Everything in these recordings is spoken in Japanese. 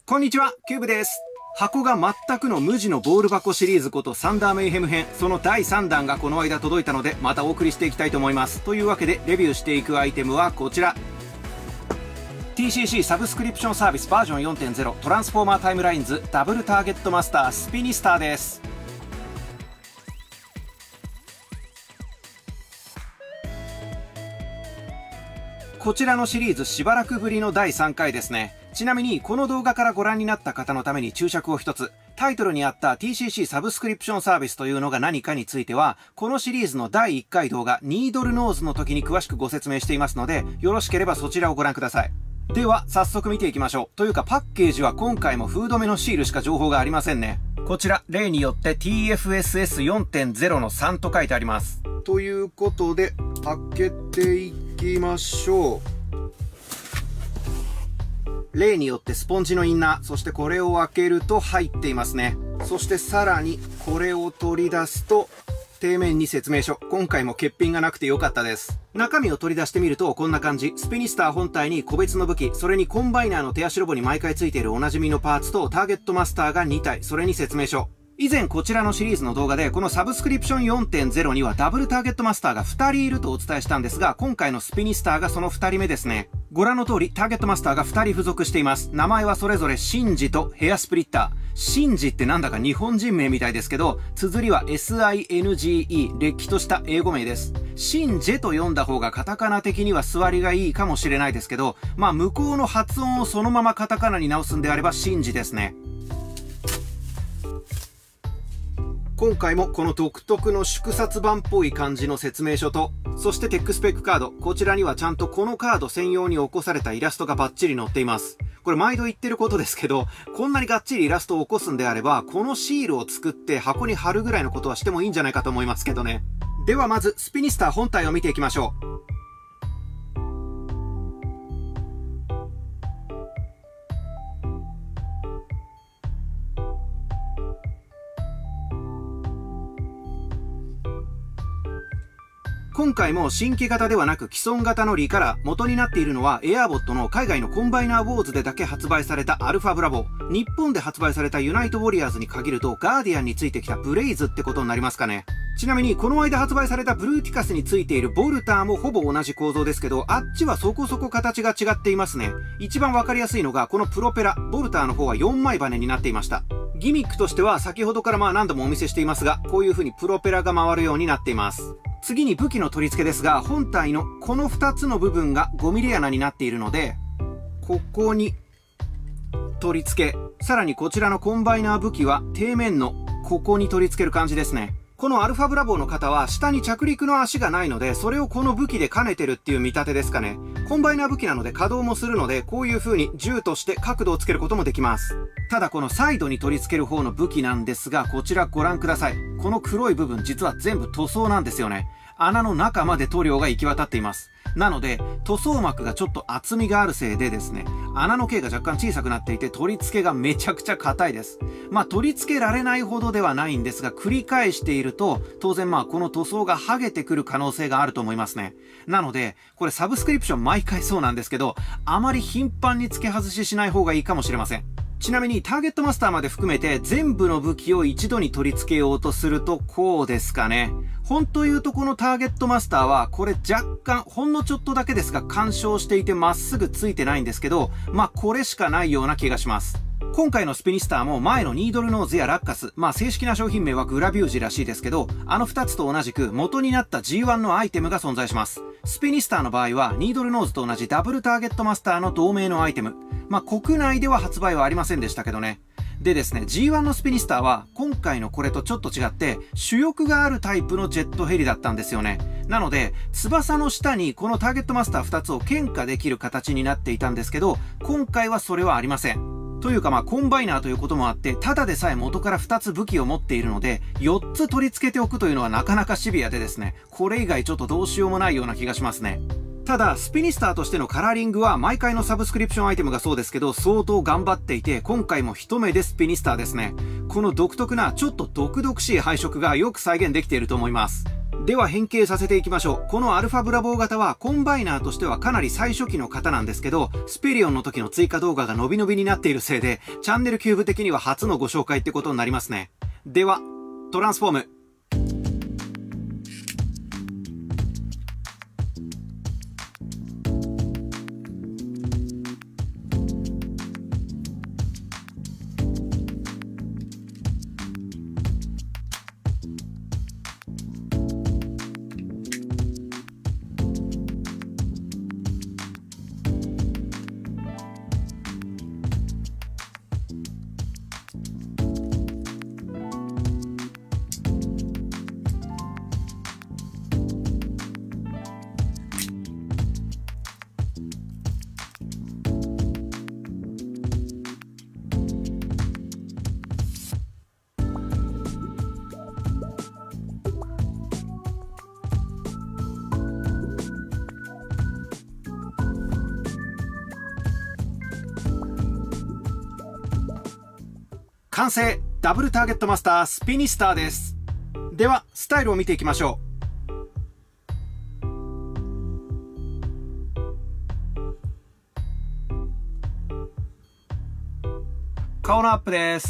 こんにちは、キューブです。箱が全くの無地のボール箱シリーズことサンダーメイヘム編、その第3弾がこの間届いたので、またお送りしていきたいと思います。というわけで、レビューしていくアイテムはこちら。TCC サブスクリプションサービスバージョン 4.0 トランスフォーマータイムラインズダブルターゲットマスタースピニスターです。こちらのシリーズしばらくぶりの第3回ですね。ちなみにこの動画からご覧になった方のために注釈を一つ。タイトルにあった TCC サブスクリプションサービスというのが何かについては、このシリーズの第1回動画ニードルノーズの時に詳しくご説明していますので、よろしければそちらをご覧ください。では早速見ていきましょう。というかパッケージは今回もフード目のシールしか情報がありませんね。こちら例によって TFSS4.0 の3と書いてあります。ということで開けていきましょう。例によってスポンジのインナー、そしてこれを開けると入っていますね。そしてさらにこれを取り出すと底面に説明書。今回も欠品がなくてよかったです。中身を取り出してみるとこんな感じ。スピニスター本体に個別の武器、それにコンバイナーの手足ロボに毎回ついているおなじみのパーツとターゲットマスターが2体、それに説明書。以前こちらのシリーズの動画でこのサブスクリプション 4.0 にはダブルターゲットマスターが2人いるとお伝えしたんですが、今回のスピニスターがその2人目ですね。ご覧の通りターゲットマスターが2人付属しています。名前はそれぞれシンジとヘアスプリッター。シンジってなんだか日本人名みたいですけど、綴りは SINGE、れっきとした英語名です。シンジェと読んだ方がカタカナ的には座りがいいかもしれないですけど、まあ向こうの発音をそのままカタカナに直すんであればシンジですね。今回もこの独特の縮刷版っぽい感じの説明書と、そしてテックスペックカード。こちらにはちゃんとこのカード専用に起こされたイラストがバッチリ載っています。これ毎度言ってることですけど、こんなにがっちりイラストを起こすんであれば、このシールを作って箱に貼るぐらいのことはしてもいいんじゃないかと思いますけどね。ではまず、スピニスター本体を見ていきましょう。今回も新規型ではなく既存型のリカラー、元になっているのはエアーボットの海外のコンバイナーウォーズでだけ発売されたアルファブラボー。日本で発売されたユナイトウォリアーズに限るとガーディアンについてきたブレイズってことになりますかね。ちなみにこの間発売されたブルーティカスについているボルターもほぼ同じ構造ですけど、あっちはそこそこ形が違っていますね。一番わかりやすいのがこのプロペラ。ボルターの方は4枚羽になっていました。ギミックとしては先ほどから何度もお見せしていますが、こういう風にプロペラが回るようになっています。次に武器の取り付けですが、本体のこの2つの部分が 5mm 穴になっているので、ここに取り付け、さらにこちらのコンバイナー武器は底面のここに取り付ける感じですね。このアルファブラボーの方は下に着陸の足がないので、それをこの武器で兼ねてるっていう見立てですかね。コンバイナー武器なので稼働もするので、こういう風に銃として角度をつけることもできます。ただこのサイドに取り付ける方の武器なんですが、こちらご覧ください。この黒い部分実は全部塗装なんですよね。穴の中まで塗料が行き渡っています。なので、塗装膜がちょっと厚みがあるせいでですね、穴の径が若干小さくなっていて取り付けがめちゃくちゃ硬いです。まあ取り付けられないほどではないんですが、繰り返していると、当然この塗装が剥げてくる可能性があると思いますね。なので、これサブスクリプション毎回そうなんですけど、あまり頻繁に付け外ししない方がいいかもしれません。ちなみにターゲットマスターまで含めて全部の武器を一度に取り付けようとするとこうですかね。本当言うとこのターゲットマスターはこれ若干ほんのちょっとだけですが干渉していてまっすぐついてないんですけど、これしかないような気がします。今回のスピニスターも前のニードルノーズやラッカス、正式な商品名はグラビュージらしいですけど、あの2つと同じく元になった G1 のアイテムが存在します。スピニスターの場合はニードルノーズと同じダブルターゲットマスターの同名のアイテム。国内では発売はありませんでしたけどね。でですね、G1 のスピニスターは今回のこれとちょっと違って主翼があるタイプのジェットヘリだったんですよね。なので翼の下にこのターゲットマスター2つを牽化できる形になっていたんですけど、今回はそれはありません。というかコンバイナーということもあって、ただでさえ元から2つ武器を持っているので、4つ取り付けておくというのはなかなかシビアでですね、これ以外ちょっとどうしようもないような気がしますね。ただ、スピニスターとしてのカラーリングは毎回のサブスクリプションアイテムがそうですけど、相当頑張っていて、今回も一目でスピニスターですね。この独特なちょっと毒々しい配色がよく再現できていると思います。 では変形させていきましょう。このアルファブラボー型はコンバイナーとしてはかなり最初期の型なんですけど、スペリオンの時の追加動画が伸び伸びになっているせいで、チャンネルキューブ的には初のご紹介ってことになりますね。では、トランスフォーム。完成！ダブルターゲットマスタースピニスターです。では、スタイルを見ていきましょう。顔のアップです。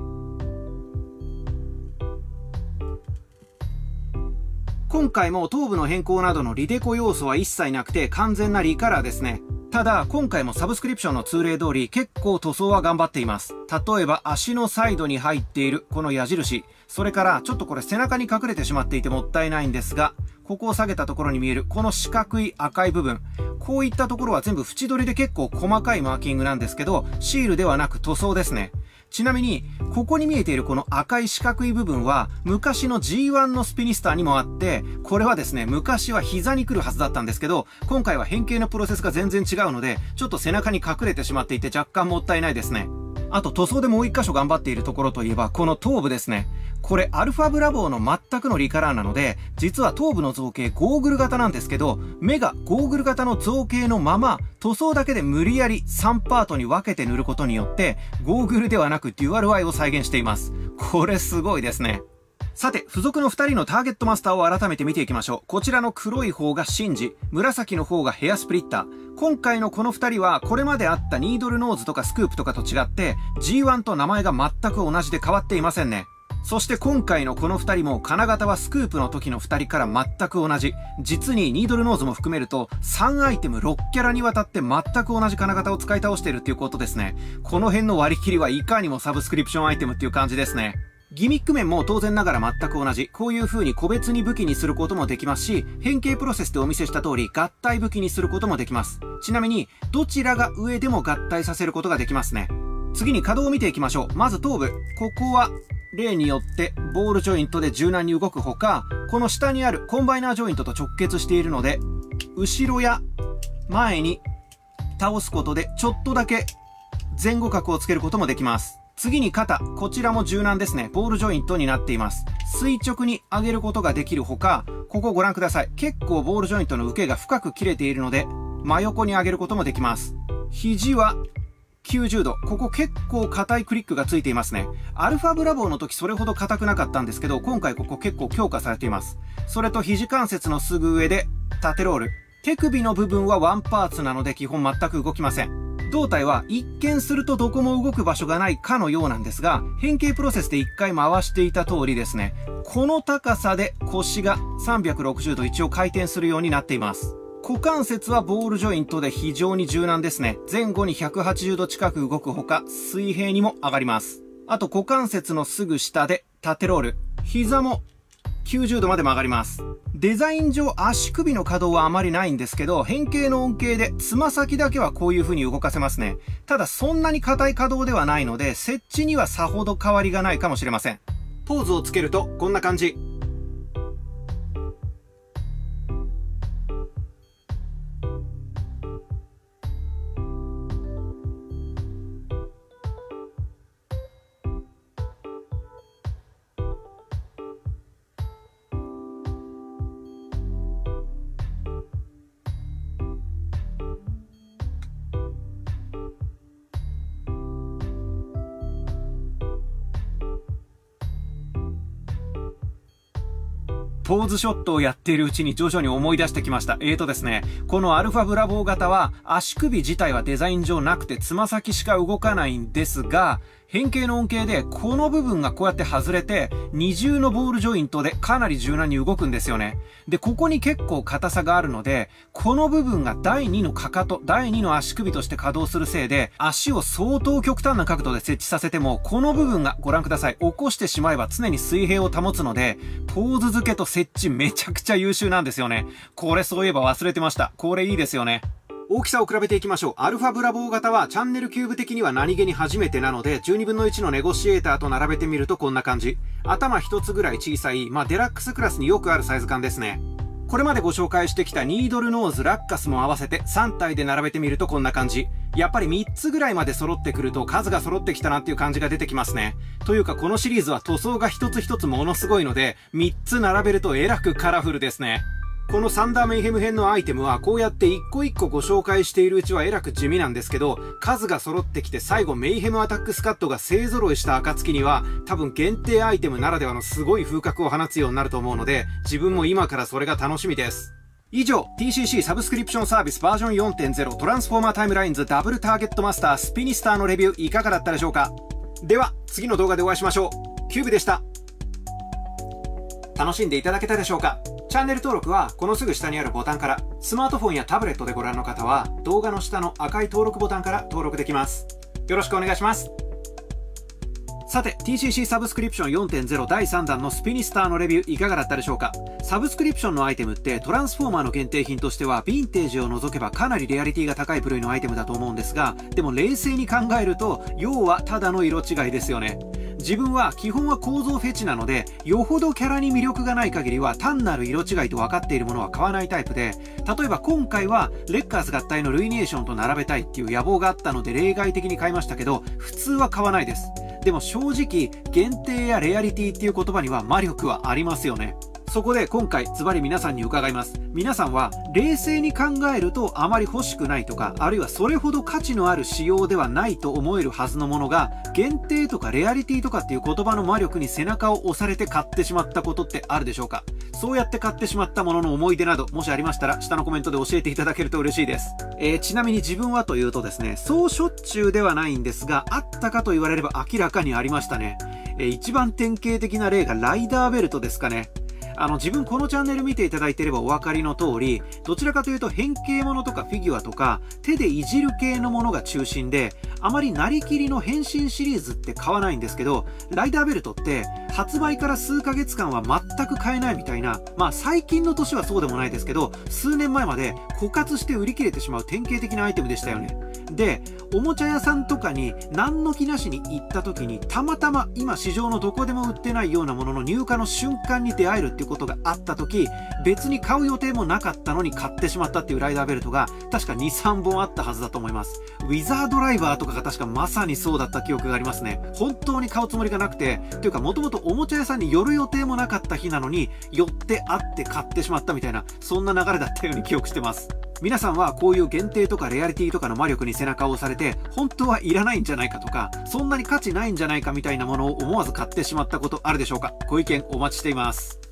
今回も頭部の変更などのリデコ要素は一切なくて完全なリカラーですね。ただ、今回もサブスクリプションの通例通り結構塗装は頑張っています。例えば足のサイドに入っているこの矢印、それからちょっとこれ背中に隠れてしまっていてもったいないんですが、ここを下げたところに見えるこの四角い赤い部分、こういったところは全部縁取りで結構細かいマーキングなんですけど、シールではなく塗装ですね。ちなみに、ここに見えているこの赤い四角い部分は、昔の G1 のスピニスターにもあって、これはですね、昔は膝に来るはずだったんですけど、今回は変形のプロセスが全然違うので、ちょっと背中に隠れてしまっていて若干もったいないですね。あと塗装でもう一箇所頑張っているところといえば、この頭部ですね。これアルファブラボーの全くのリカラーなので、実は頭部の造形ゴーグル型なんですけど、目がゴーグル型の造形のまま、塗装だけで無理やり3パートに分けて塗ることによって、ゴーグルではなくデュアルアイを再現しています。これすごいですね。さて、付属の2人のターゲットマスターを改めて見ていきましょう。こちらの黒い方がシンジ、紫の方がヘアスプリッター。今回のこの2人は、これまであったニードルノーズとかスクープとかと違って、G1 と名前が全く同じで変わっていませんね。そして今回のこの2人も金型はスクープの時の2人から全く同じ。実にニードルノーズも含めると3アイテム6キャラにわたって全く同じ金型を使い倒しているっていうことですね。この辺の割り切りはいかにもサブスクリプションアイテムっていう感じですね。ギミック面も当然ながら全く同じ。こういう風に個別に武器にすることもできますし、変形プロセスでお見せした通り合体武器にすることもできます。ちなみに、どちらが上でも合体させることができますね。次に稼働を見ていきましょう。まず頭部。ここは、例によってボールジョイントで柔軟に動くほか、この下にあるコンバイナージョイントと直結しているので、後ろや前に倒すことでちょっとだけ前後角をつけることもできます。次に肩。こちらも柔軟ですね。ボールジョイントになっています。垂直に上げることができるほか、ここご覧ください。結構ボールジョイントの受けが深く切れているので、真横に上げることもできます。肘は90度。ここ結構硬いクリックがついていますね。アルファブラボーの時それほど硬くなかったんですけど、今回ここ結構強化されています。それと肘関節のすぐ上で縦ロール。手首の部分はワンパーツなので基本全く動きません。胴体は一見するとどこも動く場所がないかのようなんですが、変形プロセスで一回回していた通りですね。この高さで腰が360度一応回転するようになっています。股関節はボールジョイントで非常に柔軟ですね。前後に180度近く動くほか、水平にも上がります。あと股関節のすぐ下で縦ロール。膝も90度まで曲がります。デザイン上足首の可動はあまりないんですけど、変形の恩恵でつま先だけはこういう風に動かせますね。ただそんなに硬い可動ではないので、設置にはさほど変わりがないかもしれません。ポーズをつけるとこんな感じ。 ポーズショットをやっているうちに徐々に思い出してきました。ですね、このアルファブラボー型は足首自体はデザイン上なくてつま先しか動かないんですが、変形の恩恵でこの部分がこうやって外れて二重のボールジョイントでかなり柔軟に動くんですよね。で、ここに結構硬さがあるので、この部分が第2のかかと、第2の足首として稼働するせいで、足を相当極端な角度で設置させても、この部分がご覧ください。起こしてしまえば常に水平を保つので、ポーズ付けと設置めちゃくちゃ優秀なんですよね。これそういえば忘れてました。これいいですよね。大きさを比べていきましょう。アルファブラボー型はチャンネルキューブ的には何気に初めてなので、12分の1のネゴシエーターと並べてみるとこんな感じ。頭一つぐらい小さい、デラックスクラスによくあるサイズ感ですね。これまでご紹介してきたニードルノーズ、ラッカスも合わせて3体で並べてみるとこんな感じ。やっぱり3つぐらいまで揃ってくると数が揃ってきたなっていう感じが出てきますね。というかこのシリーズは塗装が一つ一つものすごいので、3つ並べるとえらくカラフルですね。このサンダーメイヘム編のアイテムはこうやって一個一個ご紹介しているうちはえらく地味なんですけど、数が揃ってきて最後メイヘムアタックスカットが勢揃いした暁には多分限定アイテムならではのすごい風格を放つようになると思うので、自分も今からそれが楽しみです。以上、TCC サブスクリプションサービスバージョン 4.0 トランスフォーマータイムラインズダブルターゲットマスタースピニスターのレビューいかがだったでしょうか。では次の動画でお会いしましょう。キューブでした。楽しんでいただけたでしょうか。チャンネル登録はこのすぐ下にあるボタンから、スマートフォンやタブレットでご覧の方は動画の下の赤い登録ボタンから登録できます。よろしくお願いします。さて TCC サブスクリプション 4.0 第3弾のスピニスターのレビューいかがだったでしょうか。サブスクリプションのアイテムってトランスフォーマーの限定品としてはヴィンテージを除けばかなりレアリティが高い部類のアイテムだと思うんですが、でも冷静に考えると要はただの色違いですよね。自分は基本は構造フェチなので、よほどキャラに魅力がない限りは単なる色違いと分かっているものは買わないタイプで、例えば今回はレッカーズ合体のルイネーションと並べたいっていう野望があったので例外的に買いましたけど、普通は買わないです。でも正直限定やレアリティっていう言葉には魔力はありますよね。そこで今回ズバリ皆さんに伺います。皆さんは冷静に考えるとあまり欲しくないとか、あるいはそれほど価値のある仕様ではないと思えるはずのものが、限定とかレアリティとかっていう言葉の魔力に背中を押されて買ってしまったことってあるでしょうか。そうやって買ってしまったものの思い出などもしありましたら下のコメントで教えていただけると嬉しいです。ちなみに自分はというとですね、そうしょっちゅうではないんですが、あったかと言われれば明らかにありましたね。一番典型的な例がライダーベルトですかね。自分このチャンネル見ていただいていればお分かりの通り、どちらかというと変形ものとかフィギュアとか手でいじる系のものが中心で、あまりなりきりの変身シリーズって買わないんですけど、ライダーベルトって発売から数ヶ月間は全く買えないみたいな、最近の年はそうでもないですけど、数年前まで枯渇して売り切れてしまう典型的なアイテムでしたよね。で、おもちゃ屋さんとかに何の気なしに行った時にたまたま今市場のどこでも売ってないようなものの入荷の瞬間に出会えるっていうことがあった時、別に買う予定もなかったのに買ってしまったっていうライダーベルトが確か 2,3 本あったはずだと思います。ウィザードライバーとかが確かまさにそうだった記憶がありますね。本当に買うつもりがなくて、というかもともとおもちゃ屋さんに寄る予定もなかった日なのに寄って会って買ってしまったみたいな、そんな流れだったように記憶してます。皆さんはこういう限定とかレアリティとかの魔力に背中を押されて、本当はいらないんじゃないかとか、そんなに価値ないんじゃないかみたいなものを思わず買ってしまったことあるでしょうか。ご意見お待ちしています。